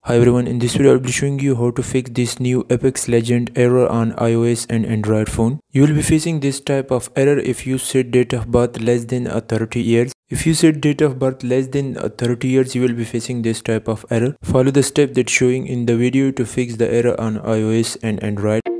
Hi everyone, in this video I'll be showing you how to fix this new Apex Legend error on iOS and Android phone. You will be facing this type of error if you set date of birth less than 30 years. If you set date of birth less than 30 years, you will be facing this type of error. Follow the step that's showing in the video to fix the error on iOS and Android.